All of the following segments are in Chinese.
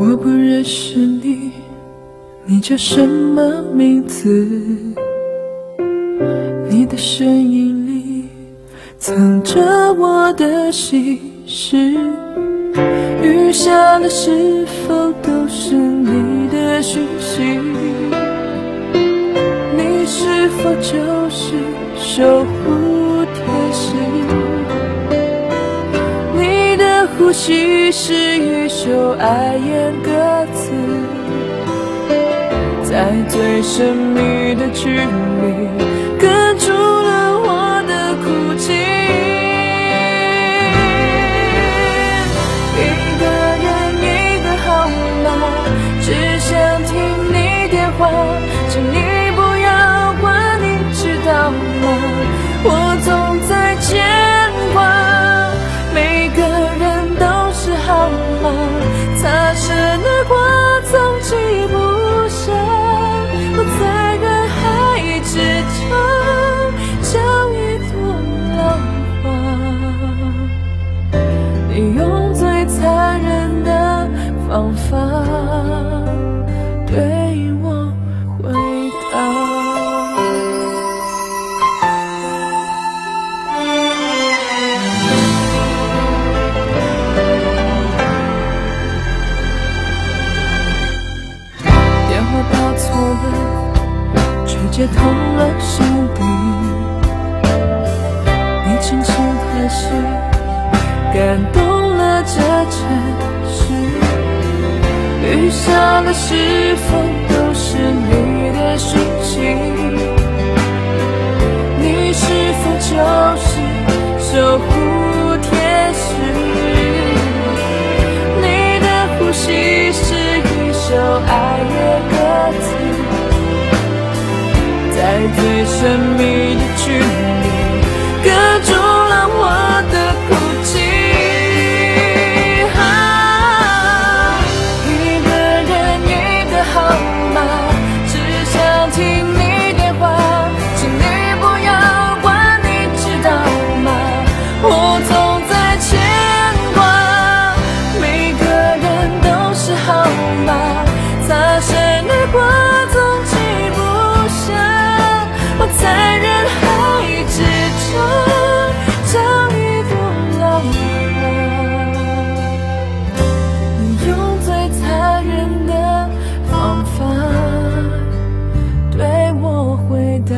我不认识你，你叫什么名字？你的声音里藏着我的心事，雨下了是否都是你的讯息？你是否就是守护天使？你的呼吸是一首爱恋歌词，在最神秘的距离隔住了我的哭泣。一个人一个号码，只想听你电话，请你不要管，你知道吗？我总在牵挂，每个人都是号码，擦身而过总记不下，我在人海之中像一朵浪花，你用最残忍的方法对我回答。电话打错了，却接通了心底，你轻轻叹息，感动了这城市。雨下了是否都是你的讯息？你是否就是守护天使？你的呼吸是一首爱恋歌词，在最神秘的距离隔住了我的哭泣。一个人一个号码，只想听你电话，请你不要管，你知道吗？我总在牵挂，每个人都是号码，擦身而过总记不下，我在人海之中像一朵浪花，你用最残忍的方法对我回答。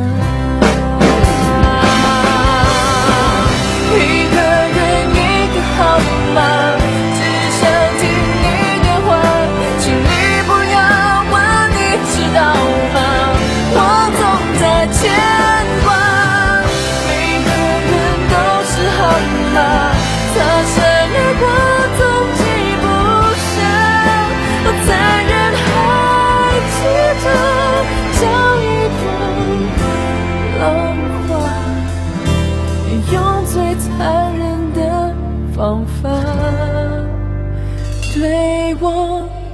一个人一个号码，只想听你电话，请你不要管，你知道吗？我总在牵挂，每个人都是号码，擦身而过总记不下，我在人海之中像一朵浪花，你用最残忍的方法对我